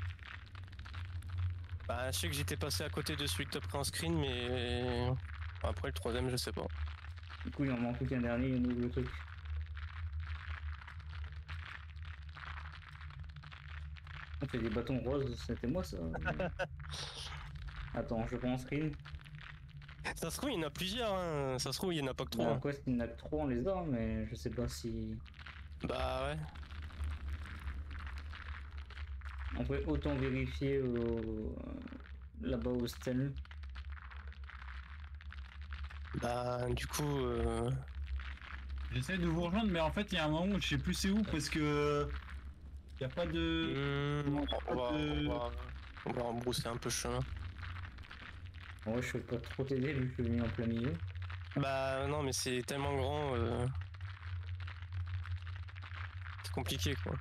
Bah, je sais que j'étais passé à côté de celui que t'as pris en screen, mais... Après, le troisième, je sais pas. Du coup, il en manque qu'un dernier, il ouvre le truc. On fait des bâtons roses, c'était moi ça. Attends, je prends un screen. Ça se trouve, il y en a plusieurs, hein. Ça se trouve, il y en a pas que trois. Bah, Hein. quoi, s'il y en a que 3, on les a, mais je sais pas si. Bah, ouais. On pourrait autant vérifier là-bas au stèle. Bah, du coup... J'essaie de vous rejoindre, mais en fait, il y a un moment où je sais plus c'est où parce que. Y a pas de. On va rebrousser un peu chemin. Ouais, je peux pas trop t'aider vu que je suis venu en plein milieu. Bah, non, mais c'est tellement grand... C'est compliqué, quoi.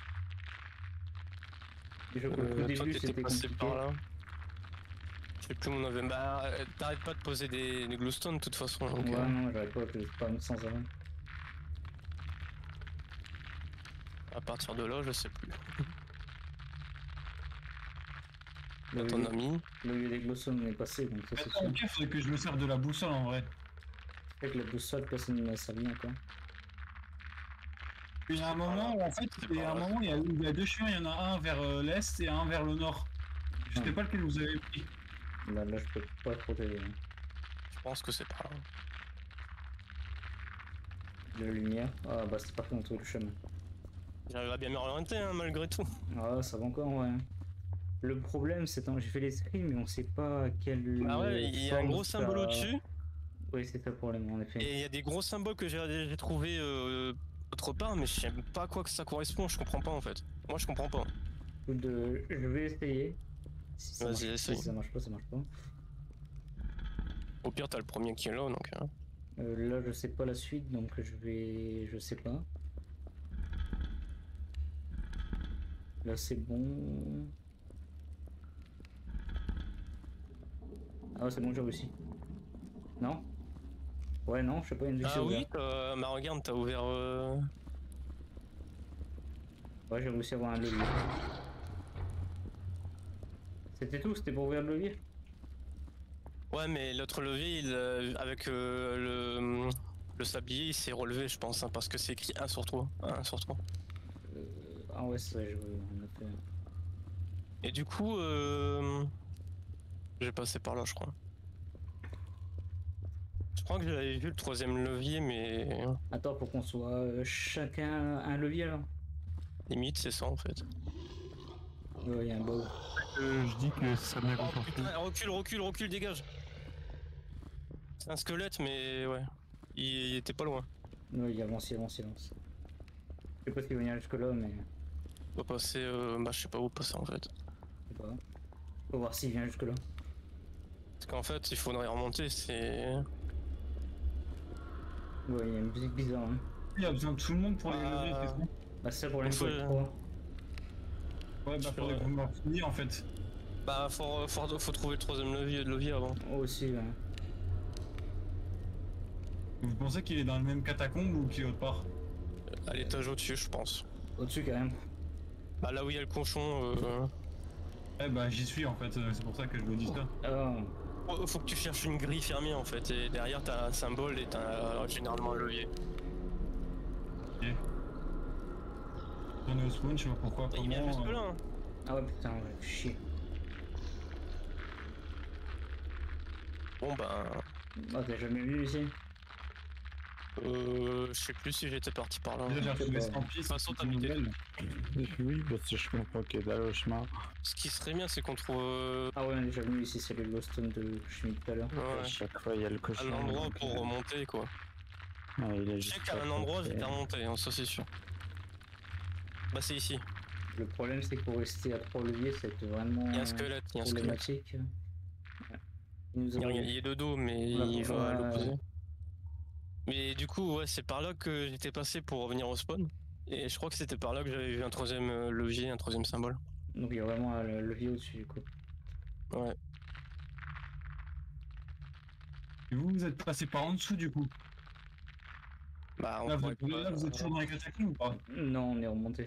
Déjà que au Toi, début t'étais c'était passé compliqué. par là. Je sais plus où on avait... Bah, t'arrêtes pas de poser des glowstones, de toute façon. Donc, Ouais, non, j'arrive pas, je spam sans arrêt. à partir de là, je sais plus. Le Ton ami. lieu des glossomes est passé, donc ça c'est Attends, sûr. ok, faudrait que je me serve de la boussole en vrai. Avec la boussole, personne ne l'a servi encore. Il y a un moment où en fait, C'est il y a pas un grave. moment, il y a deux chemins, il y en a un vers l'est et un vers le nord. Je sais pas lequel vous avez pris. Là, je peux pas trop t'aider. Hein. Je pense que c'est pas grave. De la lumière. Ah bah c'est parfait, on trouve le chemin. J'arrive à bien m'orienter, hein, malgré tout. Ah, ça va encore, ouais. Le problème, c'est que j'ai fait les screens, mais on sait pas quel. Ah ouais, il y a un gros symbole au-dessus. Oui, c'est ça le problème, en effet. Et il y a des gros symboles que j'ai trouvé autre part, mais je sais pas à quoi que ça correspond, je comprends pas en fait. Moi je comprends pas. Je vais essayer. Si ça, Vas-y, marche, essaye. si ça marche pas, ça marche pas. Au pire t'as le premier qui est là donc. Là, je sais pas la suite, donc je sais pas. Là, c'est bon. Ah, c'est bon, j'ai réussi. Non? Ouais, non, je sais pas, une Ah oui, bah regarde, t'as ouvert. Ouais, j'ai réussi à avoir un levier. C'était tout, c'était pour ouvrir le levier? Ouais, mais l'autre levier, avec le sablier, il s'est relevé, je pense, hein, parce que c'est écrit 1 sur 3. 1 sur 3. Ah ouais, c'est vrai, on a fait... Et du coup, j'ai passé par là, je crois. Je crois que j'avais vu le troisième levier, mais Attends, pour qu'on soit chacun un levier, alors? limite, c'est ça en fait. Ouais, il y a un bug. Je dis que ça me Oh putain, recule, dégage. C'est un squelette, mais ouais. Il était pas loin. Ouais, il avance. Je sais pas s'il va venir jusque là, mais... On va passer, bah je sais pas où passer en fait. Je sais pas. Faut voir s'il vient jusque là. Parce qu'en fait, il faudrait remonter, c'est... Ouais, il y a une musique bizarre, hein. Il y a besoin de tout le monde pour les lever, c'est ça? Bah, c'est le problème, Faut- faut être 3. Ouais, bah faudrait que vous me refiniez en fait. Bah faut trouver le troisième levier avant. Aussi, ouais. Vous pensez qu'il est dans le même catacombe ou qu'il est autre part? À l'étage au-dessus, je pense. Au-dessus, quand même. Bah là où il y a le cochon, Eh bah j'y suis en fait, c'est pour ça que je vous dis ça. Ah, faut que tu cherches une grille fermée en fait, et derrière t'as un symbole et t'as généralement un levier. Ok. On est au spawn, je sais pas pourquoi, Et il vient comment... jusque là. Hein. ah ouais, putain, ouais, chier. Bon bah... Ah, t'as jamais vu ici? Je sais plus si j'étais parti par là. Déjà, j'ai retrouvé pas. 100 pistes. De toute façon, t'as c'est mis des nouvelle. Oui, parce que je comprends qu'il est dans le chemin. Ce qui serait bien, c'est qu'on trouve Ah ouais, on est déjà venu ici, c'est le glowstone de Schmidt tout à l'heure. À ouais, chaque fois, il y a le cochon. un endroit donc, pour remonter, quoi. ouais, il est Je sais juste qu'à à un endroit, côté. j'étais remonté, hein, ça c'est sûr. Bah, c'est ici. Le problème, c'est que pour rester à 3 leviers, ça va être vraiment Il y a un squelette, il y a un squelette. problématique. Ouais. Il nous a Il est de dos, mais Ouais, il va à ouais. l'opposé. Mais du coup, ouais, c'est par là que j'étais passé pour revenir au spawn. Et je crois que c'était par là que j'avais vu un troisième levier, un troisième symbole. Donc il y a vraiment un levier au-dessus du coup. Ouais. Et vous êtes passé par en dessous du coup. Bah, Là, pourrait vous êtes toujours dans les catacombes ou pas? Non, on est remonté.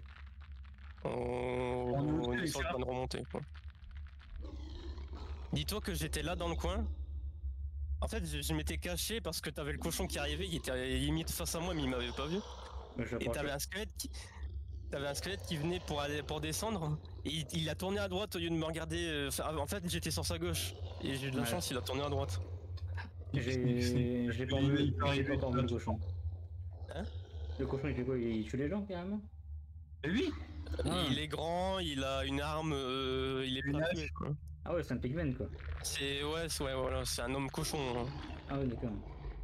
On est sur le point de remonter, quoi. Dis-toi que j'étais là dans le coin. En fait, je m'étais caché parce que t'avais le cochon qui arrivait, il était limite face à moi, mais il m'avait pas vu. Mais je Et crois t'avais que- un squelette qui venait pour descendre. Et il a tourné à droite au lieu de me regarder. En fait, j'étais sur sa gauche. Et j'ai eu de la Ouais. chance, il a tourné à droite. J'ai pas vu, j'ai pas encore vu le cochon. Hein? Le cochon il fait quoi? Il tue les gens carrément? Et oui. Ah. Il est grand, il a une arme, il est Une pas hache. tué, quoi. Ah ouais, c'est un pigman quoi. Ouais, voilà, c'est un homme cochon. Hein. Ah ouais, d'accord.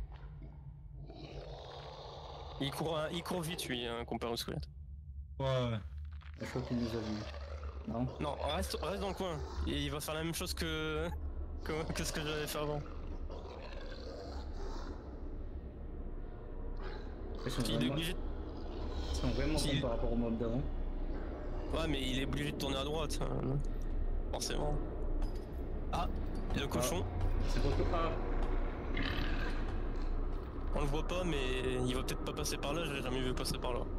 Il court vite, lui, hein, comparé au squelette. Ouais. Je crois qu'il nous a vu. Non? Non, reste dans le coin. Et il va faire la même chose que ce que j'avais fait avant. Ils sont Il est vraiment, obligé de... ils sont vraiment Si. cons par rapport au mob d'avant. Ouais, mais il est obligé de tourner à droite. Hein. Forcément. Ah, le cochon. C'est pour que. Ah! On le voit pas, mais il va peut-être pas passer par là. J'ai jamais vu passer par là.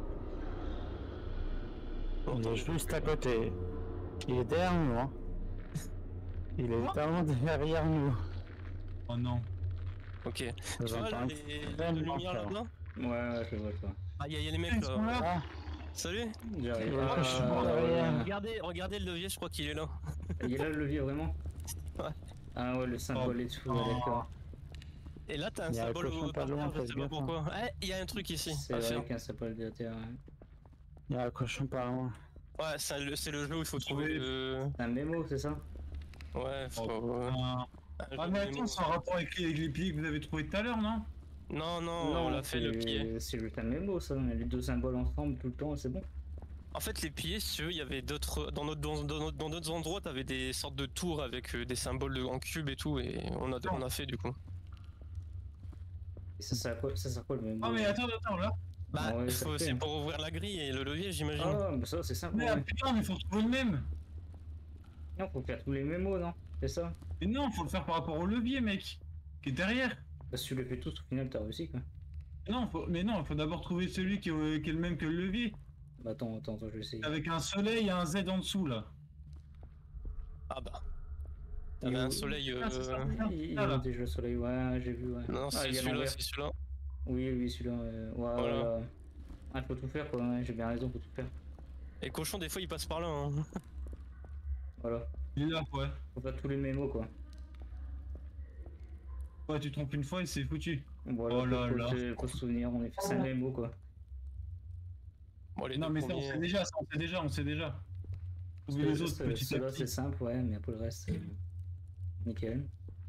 Il est juste à côté. Il est derrière nous, hein. Il est vraiment derrière nous. Oh non. Ok. Tu J'entends vois là, les lumières fort. là-bas? Ouais, je le vois quoi. Ah, il y a les mecs Ils sont là. là. Ah, Salut. J'arrive. Ouais, je suis mort ouais. derrière. Regardez le levier, je crois qu'il est là. Il est là le levier vraiment? Ouais. Ah ouais, le symbole Oh, et tout, ouais, d'accord. Et là, t'as un Il y a un symbole cochon au pas loin, je faites sais pas gaffe, pourquoi. Eh, il y a un truc ici C'est à vrai faire. qu'un symbole de la terre. Ouais. Il y a un cochon par loin. Ouais, c'est le jeu où il faut trouver Trouver- le... Un mémo, c'est ça? Ouais, faut... Ah, un jeu mais de attends, mémo. c'est en rapport avec les pieds que vous avez trouvés tout à l'heure, non? Non, on l'a fait le pied. C'est juste un mémo, ça. On a les deux symboles ensemble tout le temps, c'est bon. En fait, les pieds, si tu veux, il y avait d'autres... Dans d'autres endroits, t'avais des sortes de tours avec des symboles en cube et tout, et on a fait du coup. Et ça sert à quoi, ça sert à quoi le mémo? Ah, mais attends, là. Bah, Ah ouais, ça fait. c'est pour ouvrir la grille et le levier, j'imagine. Ah, mais ça, c'est simple. Mais ouais. putain, mais faut trouver le même. Non, faut faire tous les mémos, non? C'est ça? Mais non, faut le faire par rapport au levier, mec. Qui est derrière. Bah, si tu le fais tous, au final, t'as réussi quoi. Mais non, faut d'abord trouver celui qui est le même que le levier. Bah, attends, je vais essayer. Avec un soleil et un Z en dessous, là. Ah bah. T'avais un soleil... Ah, c'est ça. Il Ah, là. a déjà le soleil, ouais, j'ai vu, ouais. Non, Ah, c'est il y a celui-là, l'envers. c'est celui-là. Oui, celui-là, ouais, Voilà. voilà. Ah, faut tout faire quoi, ouais, j'ai bien raison, faut tout faire. Et le cochon, des fois, il passe par là. Hein. Voilà. Il est là, ouais. Faut pas tous les mémos quoi. Ouais, tu trompes une fois et c'est foutu. Voilà, Oh là là. faut se souvenir, on a fait 5 mémos quoi. Bon, les Non, deux mais ça, on premiers... sait déjà, on sait déjà. Trouver les autres petit à Ceux-là c'est petit. simple, ouais, mais après le reste, c'est nickel.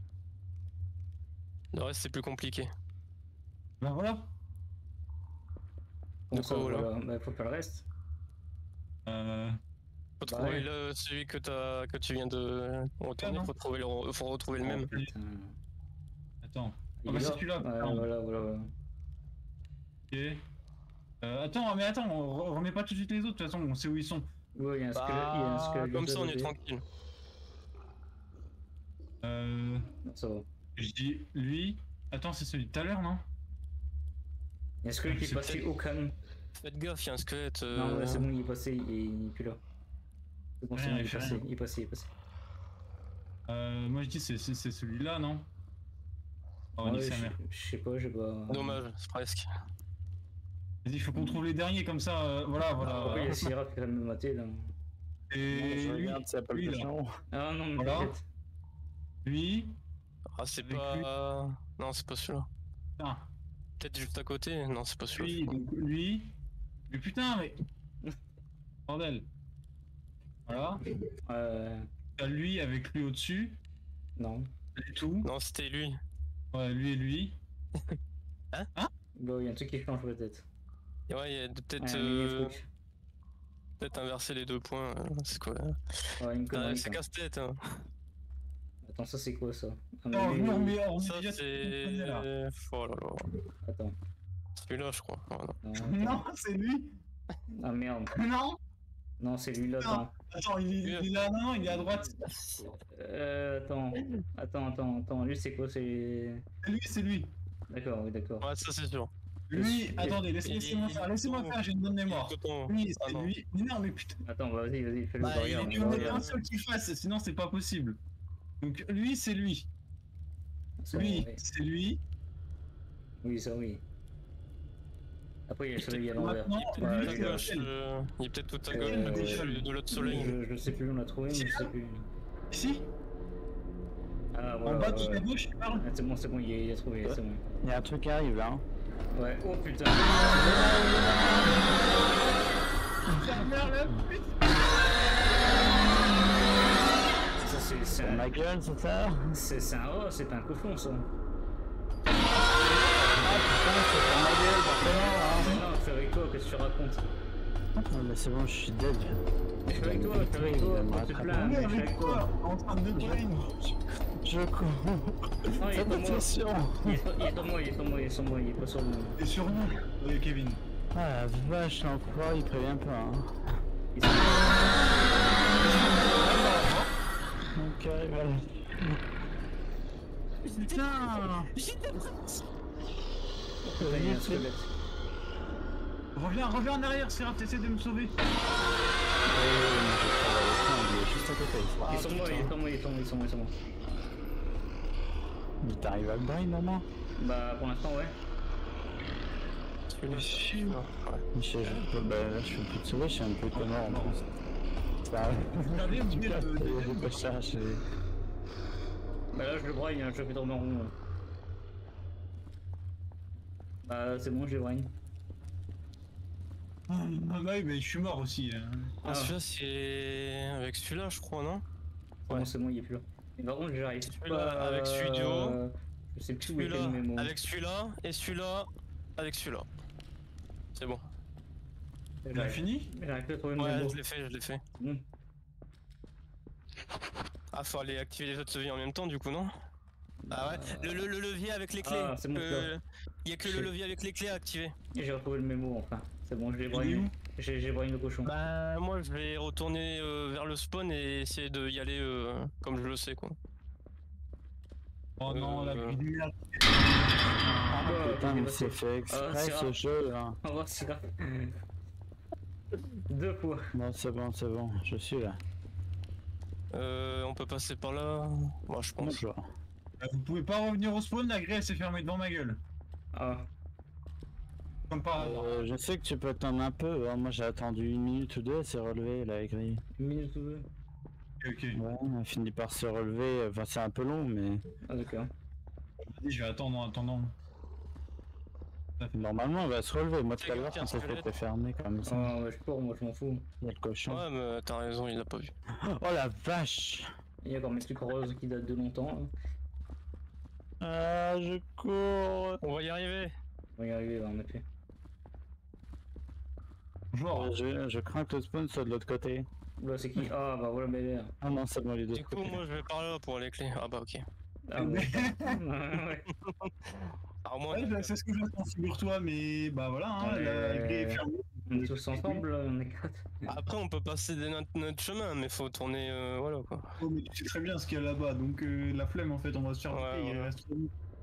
Le reste, c'est plus compliqué. Ben voilà. Bon, De ça, quoi, là voilà, bah, faut faire le reste. Faut Bah trouver ouais. celui que tu viens de retourner, non. faut retrouver le même. Putain. Attends. Il Ah bah est c'est là. celui-là. Ouais, Attends. voilà. Ok. Attends, on remet pas tout de suite les autres, de toute façon, on sait où ils sont. Ouais, il y a un squelette, il y a un squelette. Comme de ça, on est lever. tranquille. Non, ça va. Je dis lui. Attends, c'est celui de tout à l'heure, non? Il y a un squelette qui est C'est passé peut-être- au calme. Faites gaffe, il y a un squelette. Non, ouais, c'est bon, il est passé, il est plus là. C'est bon, c'est Rien, bon, il il est fait passé, rien. il est passé, il est passé. Moi je dis c'est celui-là, non? Oh, nique Ouais, sa mère. je sais pas, j'ai pas. Dommage, c'est presque. Vas-y, faut qu'on trouve les derniers comme ça, voilà. Pourquoi il y a Syrah qui vient de me mater là? Et Je lui, regarde s'il n'y a pas le lui, là. cochon. Ah non, mais Voilà. t'inquiète. lui, Ah, c'est Avec pas. Non, c'est pas celui-là. putain. peut-être juste à côté. Non, c'est pas sûr. Lui, donc lui. Mais putain, mais. Bordel. Voilà. T'as lui avec lui au-dessus. Non. Et tout. Non, c'était lui. Ouais, lui et lui. Bon, il y a un truc qui change peut-être. Et ouais, il y a peut-être Truc. peut-être inverser les 2 points. C'est quoi? Ouais, une connerie, C'est ça. casse-tête. Hein. Attends, ça c'est quoi ça? Ah, Non, mais- on Ça, est c'est. là. Oh là là. Attends. Celui-là, je crois. Oh, non. Non, attends. Non, c'est lui. Ah merde. Non. Non, c'est lui là, Non. attends. Attends, il est là, non, il est à droite. Attends. Lui c'est quoi? C'est. C'est lui. D'accord, oui, d'accord. Ouais, ça, c'est sûr. Lui, Il- attendez, laissez-moi faire, j'ai une bonne mémoire. Coton. Lui, Ah c'est non. lui. Mais non, mais putain. Attends, vas-y, fais-le Bah, barrière. il Il y en a un seul qui fasse, sinon c'est pas possible. Donc lui, c'est lui. Lui, c'est lui. Oui, ça oui. Après, il y a le soleil à l'envers. Maintenant, Ouais, lui, je c'est regarde. Rachel. Il est peut-être tout à Euh, gauche de l'autre soleil. Je sais plus où on l'a trouvé, mais je sais plus. Ici, Ah, en voilà. bas de ouais. la gauche, tu parles. Ah, c'est bon, il a trouvé, c'est bon. Il y a un truc qui arrive là. Hein. Ouais, oh putain. Ça, c'est Ma gueule, c'est ça? c'est un rat, c'est pas un cochon, ça. Ah putain, c'est pas ma gueule, forcément. Hein. Non, je suis avec toi, qu'est-ce que tu racontes? Non, mais c'est bon, je suis dead. Je suis avec toi, quand tu te plains, On est mais je suis avec avec toi. toi, en train de plaindre. Je cours. Non, il est Fais sur moi. attention. Il est sur moi, il est pas sur nous. Et sur nous, oui, Kevin. Ah la vache, l'enfoiré, il prévient pas. Hein. Il est sur Ok, voilà. Putain. moi, il y a un squelette. Reviens en arrière, Syrah, t'essaies de me sauver. Il est juste à côté. Il est sur moi, il est sur moi. Mais t'arrives à le brain, maman? Bah, pour l'instant, ouais. Celui-là. Je peux plus te sauver, je suis un peu de mort en plus. Ça Regardez, vous voyez j'ai pas cherché. Bah là, je le braille, hein, je le fais tourner en rond. Là. Bah, c'est bon, je le braille. Ah bah oui, mais je suis mort aussi. Hein. Ah, celui-là, c'est avec celui-là, je crois, non? Ouais. Bon, c'est bon, il est plus là. Mais par contre, j'arrive Celui-là, pas. avec Studio. Je sais plus où est le Celui-là, mémo. avec celui-là, et celui-là, avec celui-là. C'est bon. On a fini. J'arrive plus à trouver le Ouais, mémo. je l'ai fait. Bon. Ah, faut aller activer les autres leviers en même temps, du coup, non? Ah ouais, le levier avec les clés. Ah, c'est bon, Il y a que le levier avec les clés à activer. J'ai retrouvé le mémo, enfin. C'est bon, je l'ai Il est braillé. où? J'ai braillé le cochon. Bah, moi, je vais retourner vers le spawn et essayer d'y aller comme je le sais, quoi. Oh non, la vie de merde. Ah, Putain, mais c'est fait exprès c'est ce grave. jeu là. Au revoir, c'est grave. 2 fois. Non, c'est bon, je suis là. On peut passer par là. Moi, je pense. Bonjour. Vous pouvez pas revenir au spawn, la grille elle s'est fermée devant ma gueule. Ah. Comme par hasard. Je sais que tu peux attendre un peu. Hein. Moi j'ai attendu 1 minute ou 2, elle s'est relevée la grille. 1 minute ou 2. Ok. Ouais, elle finit par se relever. Enfin, c'est un peu long, mais Ah, d'accord. Vas-y, je vais attendre en attendant. normalement elle va se relever. Moi tout à l'heure, Quelqu'un quand elle squelette. était fermée comme ça, Ah, ouais, je cours, moi je m'en fous. il y a le cochon. Ouais, mais t'as raison, il l'a pas vu. Oh la vache! Il y a encore mes trucs roses qui datent de longtemps. Hein. Ah, je cours! On va y arriver. On va y arriver là, en effet. Bonjour. Je crains que le spawn soit de l'autre côté. Là, c'est qui? Ah, bah voilà, mais l'air. Ah non, c'est bon, les deux Du coup, côtés. moi, je vais par là pour les clés. Ah bah, ok. Ah, ouais. Ouais. Alors, moi, Ouais, bah, c'est ce que je figure-toi, mais bah voilà, hein, la grille est fermée. On est tous ensemble, là, on est 4. après, on peut passer notre chemin, mais faut tourner. Voilà quoi. Oh, mais tu sais très bien ce qu'il y a là-bas, donc la flemme en fait, on va se faire Ouais, il ouais. reste.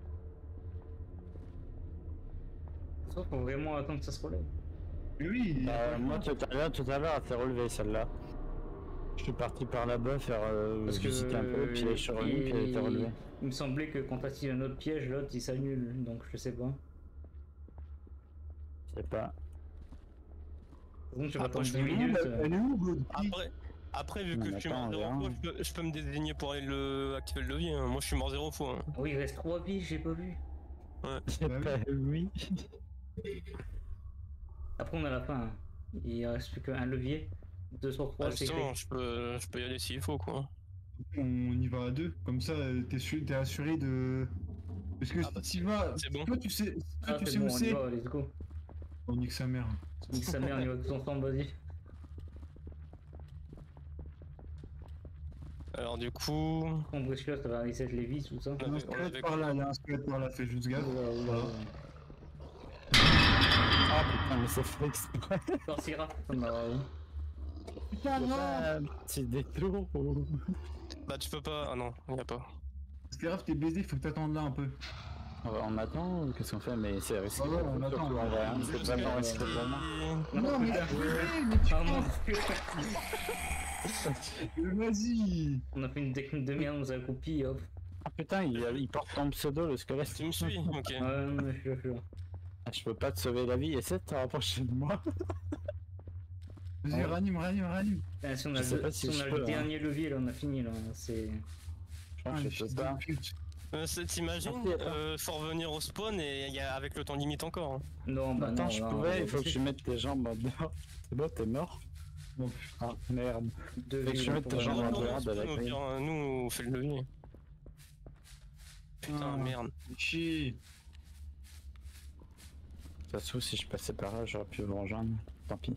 Sauf faut vraiment attendre que ça se relève. Mais oui, il y a pas le Moi choix. tout à l'heure, elle s'est relevée celle-là. Je suis parti par là-bas faire visiter un peu, puis je suis revenu, puis elle était relevée. Il me semblait que quand t'actives un autre piège, l'autre il s'annule, donc je sais pas. Je sais pas. Donc tu vas Après, attendre je 10 vais- minutes. Elle est où, Gaudi? Après, vu On que je suis attend, mort on zéro verra. fois, je peux me désigner pour aller activer le levier. Hein. Moi, je suis mort 0 fois. Hein. Ah oui, il reste 3 vies, j'ai pas vu. J'ai Bah pas... Oui. Après, on a la fin. Hein. Il reste plus qu'un levier. 2 sur 3, Ah, c'est justement, écrit. je peux y aller s'il faut, quoi. on y va à deux. Comme ça, t'es assuré de. Parce que Ah bah, si tu vas. c'est bon. Toi, tu sais, toi, Ah, tu c'est sais bon, où on y c'est. va, let's go. On nique sa mère. Nique sa mère, on y va tous ensemble, vas-y. Alors, du coup. On brusque là, ça va reset les vis, tout ça. Il y a un on squelette avait- par là, il y a un squelette par là, fais juste gaffe. Oula, oula, Voilà. oula. Ah putain, mais c'est fait exprès. Sortira, ça m'a. Putain, C'est non. pas un petit détour ou... Bah, tu peux pas. Ah non, y a pas. C'est grave, t'es baisé, faut que t'attendes là un peu. On attend ou qu'est-ce qu'on fait? Mais c'est risqué. Ah ouais, on attend. Surtout en vrai, hein. C'est Parce vraiment que- risqué pour moi. Non, mais putain. mais tu Ah non, vas-y. on a fait une technique de merde, on nous a coupé, hop. Ah putain, il porte ton pseudo, le squelette. Tu me suis? Ok. Ouais, non, mais je suis là, je suis là. Ah, je peux pas te sauver la vie, essaie de te rapprocher de moi. Vas-y, Ouais. ranime. Putain, si on Je a, sais le, pas si si on je a peux, le hein. dernier levier, là, on a fini, là. C'est. Je pense que je peux pas. T'imagines, Ok, attends. faut revenir au spawn et y a avec le temps limite encore. Hein. Non, bah Attends, non, je non, pouvais, non, il faut que je mette tes jambes en dehors. C'est bon, t'es mort? Bon, Ah merde. Deux Fait que vies, je là, mette pour tes jambes vraiment- en dehors de la Au grille. pire, nous, on fait le levier. Putain, Ah. merde. chier. De toute façon, si je passais par là, j'aurais pu vous rejoindre. Tant pis.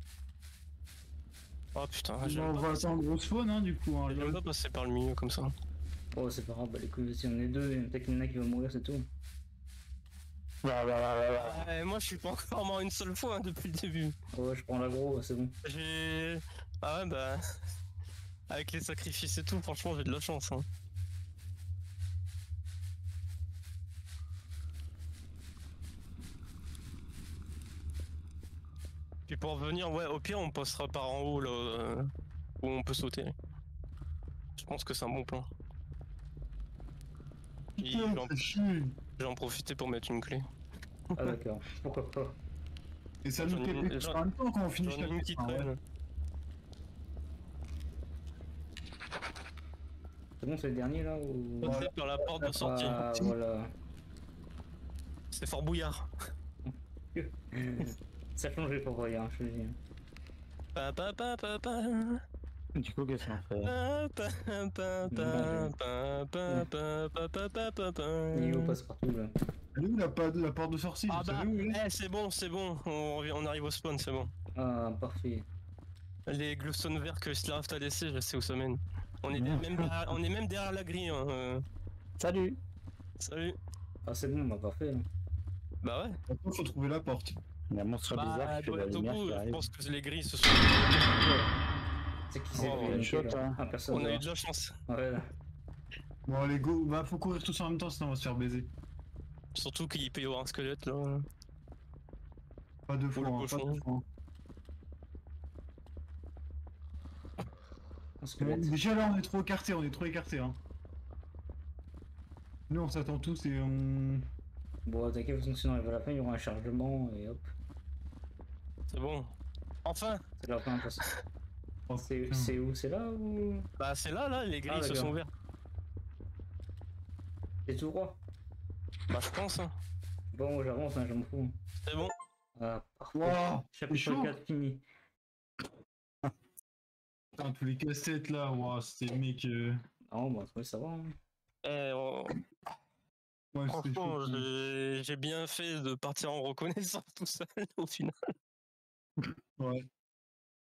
Oh putain, On j'aime va attendre gros spawn, hein, du coup. Hein, j'aime pas passer par le milieu comme ça. Oh, c'est pas grave, bah les couilles, si on est deux, peut-être qu'il y en a qui va mourir, c'est tout. Moi, je suis pas encore mort une seule fois hein, depuis le début. Ouais, je prends l'agro, c'est bon. J'ai. Ah ouais, bah. Avec les sacrifices et tout, franchement, j'ai de la chance. Hein. Puis pour revenir, ouais, au pire, on passera par en haut, là, où on peut sauter. Je pense que c'est un bon plan. Puis, Putain, c'est chier. je vais en profiter pour mettre une clé. Ah, d'accord, pourquoi pas. Et ça nous J'en ai fait une- en même temps quand on finit J'en ai une qui Ah ouais. traîne. C'est bon, c'est le dernier là ou. Passer par la porte de sortie. Ah, voilà. C'est Fort Bouillard. Ça change pour rien, je te le dis. Pa, pa, pa, pa, pa. Du coup, qu'est-ce qu'on fait? Niveau passe partout là. Elle est où la porte de sortie? Ah Vous bah, savez où elle est c'est bon, on arrive au spawn, c'est bon. Ah, parfait. Les glowstones verts que Slaraft a laissé, je sais où ça mène. On est Merde. même derrière, on est même derrière la grille. Hein. Salut! Salut. Ah, c'est bon, bah parfait. Là. Bah ouais. Maintenant, faut trouver la porte. Il y a un monstre bizarre qui fait de la au lumière bout, qui je arrive. pense que les grilles se sont. C'est qui s'est Oh, fait chaud, niquer, là. toi. Ah, personne. On a là. eu de la chance. Ouais, là. Bon, allez, go. Bah, faut courir tous en même temps, sinon on va se faire baiser. Surtout qu'il peut y avoir un squelette là. Pas deux Faut fois, le hein, pas cochon. deux fois. Un Bon, squelette. déjà là, on est trop écartés, hein. Nous, on s'attend tous et on. Bon, t'inquiète, de toute façon, si on arrive à la fin, il y aura un chargement et hop. C'est bon. Enfin. C'est la fin, parce que. Oh, putain. C'est où? C'est là ou. Bah c'est là, les grilles Ah, se d'accord. sont ouvertes. C'est tout droit. Bah je pense. Hein. Bon, moi j'avance, hein, je m'en fous. C'est bon. Ah, parfait. Wow, c'est Chapitre chaud. 4 fini. Putain, tous les cassettes là, wow, c'était mec. Non, bah, oui, ça va. Hein. Ouais, c'était Franchement, chaud. j'ai bien fait de partir en reconnaissance tout seul au final. Ouais.